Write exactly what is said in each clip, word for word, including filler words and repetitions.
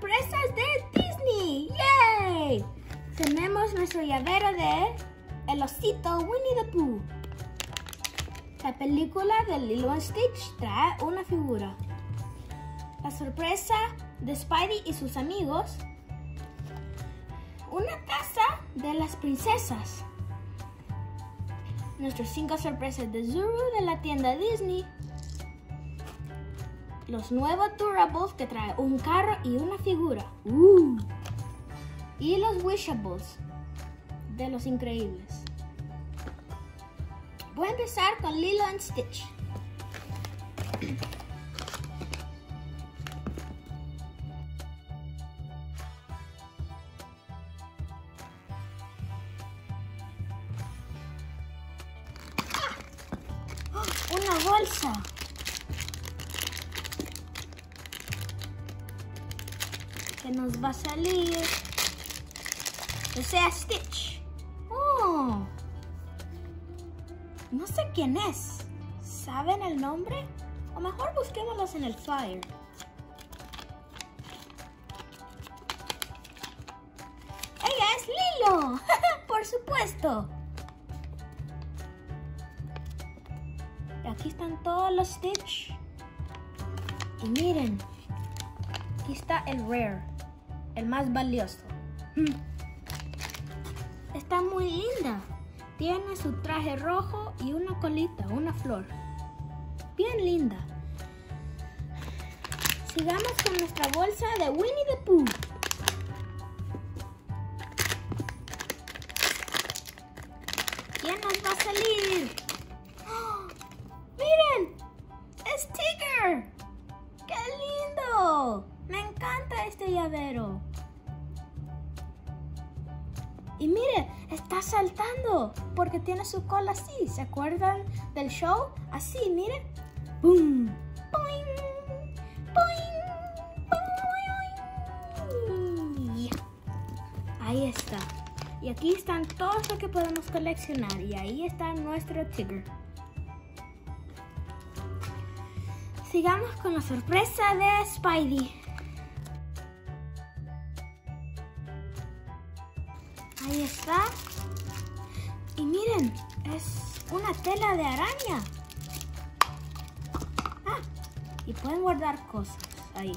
sorpresas de Disney. ¡Yay! Tenemos nuestro llavero de el osito Winnie the Pooh. La película de Lilo and Stitch trae una figura. La sorpresa de Spidey y sus amigos. Una taza de las princesas. Nuestros cinco sorpresas de Zuru de la tienda Disney. Los nuevos Durables que trae un carro y una figura. Uh. Y los Wishables de los Increíbles. Voy a empezar con Lilo and Stitch. Una bolsa. Que nos va a salir. O sea, Stitch. Oh. No sé quién es. ¿Saben el nombre? O mejor busquémoslos en el flyer. ¡Ella es Lilo! ¡Por supuesto! Aquí están todos los Stitch. Y miren, aquí está el Rare, el más valioso. Está muy linda. Tiene su traje rojo y una colita, una flor. Bien linda. Sigamos con nuestra bolsa de Winnie the Pooh. ¿Quién nos va a salir? ¡Miren! ¡Es Tigger! ¡Qué lindo! Me encanta este llavero. Y miren, está saltando porque tiene su cola así. ¿Se acuerdan del show? Así, miren. ¡Boom! ¡Boing! ¡Boing! ¡Boing! Ahí está. Y aquí están todos los que podemos coleccionar. Y ahí está nuestro Tigger. Sigamos con la sorpresa de Spidey. Ahí está. Y miren, es una tela de araña. Ah, y pueden guardar cosas ahí.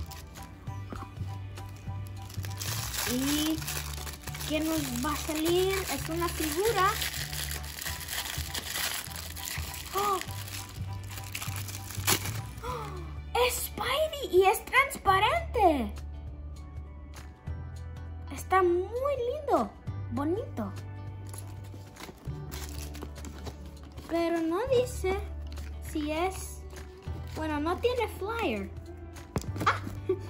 Y ¿qué nos va a salir? Es una figura. ¡Oh! ¡Es Spidey y es transparente! Está muy lindo, bonito. Pero no dice si es... Bueno, no tiene flyer. ¡Ah!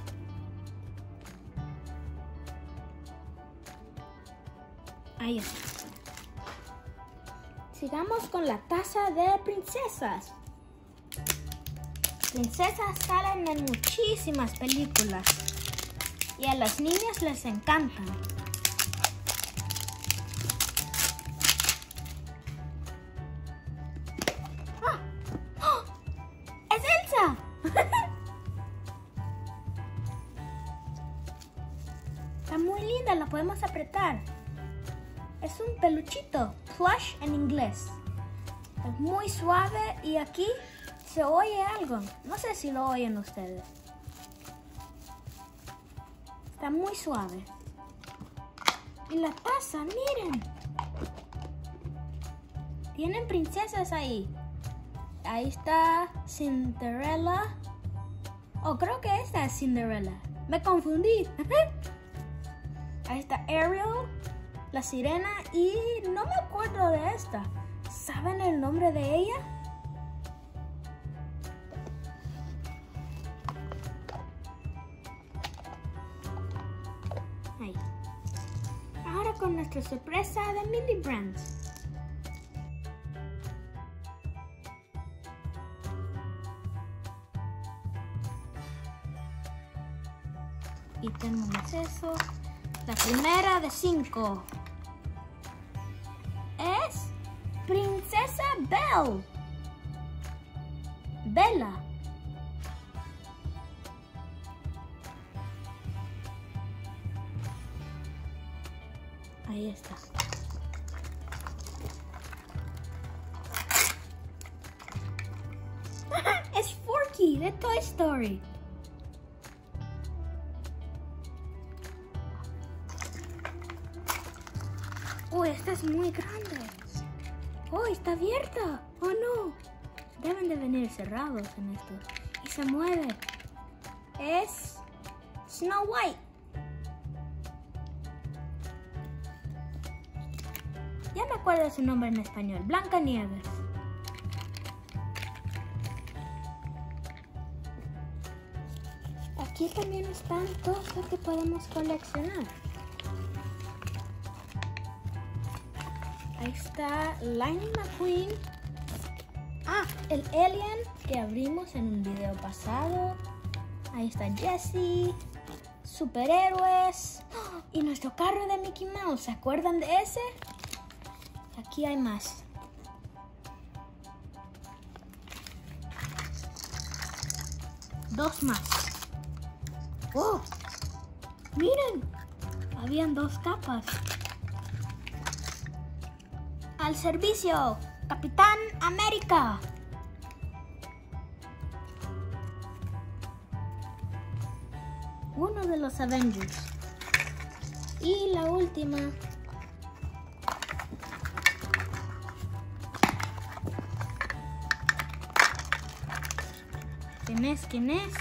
Ahí está. Sigamos con la taza de princesas. Princesas salen en muchísimas películas y a las niñas les encantan. ¡Ah! ¡Oh! ¡Es Elsa! Está muy linda, la podemos apretar. Es un peluchito, plush en inglés. Es muy suave y aquí se oye algo. No sé si lo oyen ustedes. Está muy suave. Y la taza, miren. Tienen princesas ahí. Ahí está Cinderella. Oh, creo que esta es Cinderella. Me confundí. Ahí está Ariel, la sirena y no me acuerdo de esta. ¿Saben el nombre de ella? Ahí. Ahora con nuestra sorpresa de Millie Brandt. Y tenemos eso. La primera de cinco es Princesa Belle. Bella. Ahí está. Es Forky de Toy Story. Oh, esta es muy grande. Oh, está abierta. Oh, no. Deben de venir cerrados en esto. Y se mueve. Es Snow White. Ya me acuerdo su nombre en español. Blancanieves. Aquí también están cosas que podemos coleccionar. Ahí está Lightning McQueen. Ah, el alien que abrimos en un video pasado. Ahí está Jessie. Superhéroes. ¡Oh! Y nuestro carro de Mickey Mouse. ¿Se acuerdan de ese? Aquí hay más. Dos más. ¡Oh! ¡Miren! Habían dos capas. ¡Al servicio! ¡Capitán América! Uno de los Avengers. Y la última. ¿Quién es? ¿Quién es?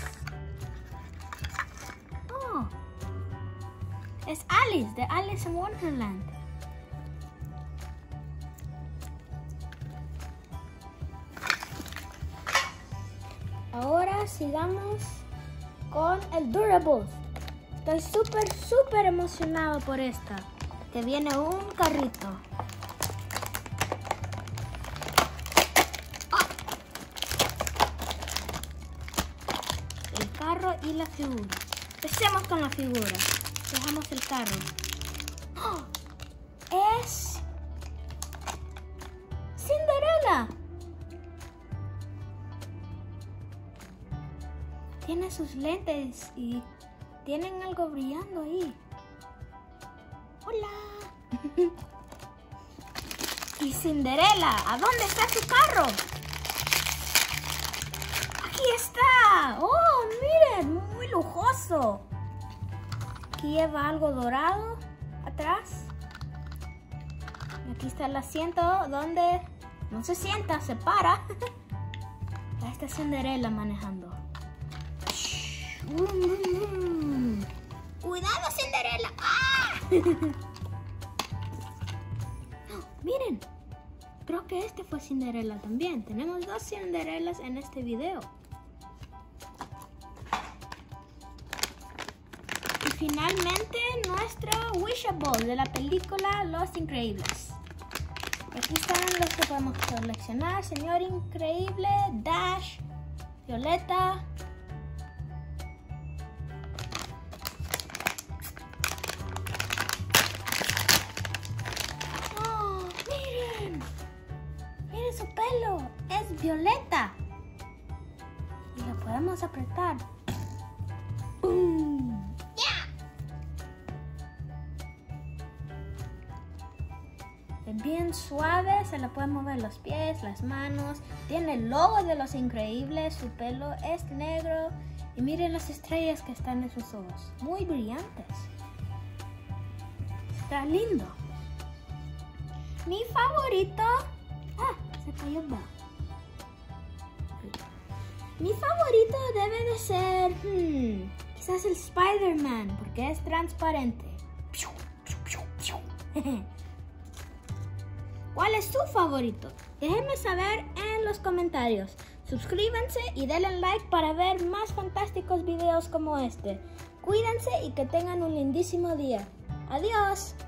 Oh. Es Alice, de Alice in Wonderland. Ahora sigamos con el Durables. Estoy súper, súper emocionado por esta. Que viene un carrito. ¡Oh! El carro y la figura. Empecemos con la figura. Dejamos el carro. ¡Oh! Es Cinderella. Tiene sus lentes y tienen algo brillando ahí. ¡Hola! Y Cinderella, ¿a dónde está su carro? ¡Aquí está! ¡Oh, miren! Muy lujoso. Aquí lleva algo dorado atrás. Y aquí está el asiento donde no se sienta, se para. Ahí está Cinderella manejando. Mm, mm, mm. ¡Cuidado, Cinderella! ¡Ah! Oh, miren, creo que este fue Cinderella también. Tenemos dos Cinderellas en este video. Y finalmente nuestra Wishable de la película Los Increíbles. Aquí están los que podemos coleccionar. Señor Increíble, Dash, Violeta. Su pelo es violeta y lo podemos apretar. ¡Bum! ¡Yeah! Es bien suave, se le pueden mover los pies, las manos. Tiene el logo de Los Increíbles, su pelo es negro y miren las estrellas que están en sus ojos, muy brillantes. Está lindo. Mi favorito. Ah, se cayó el bal. Mi favorito debe de ser hmm, quizás el Spider-Man, porque es transparente. ¿Cuál es su favorito? Déjenme saber en los comentarios. Suscríbanse y denle like para ver más fantásticos videos como este. Cuídense y que tengan un lindísimo día. Adiós.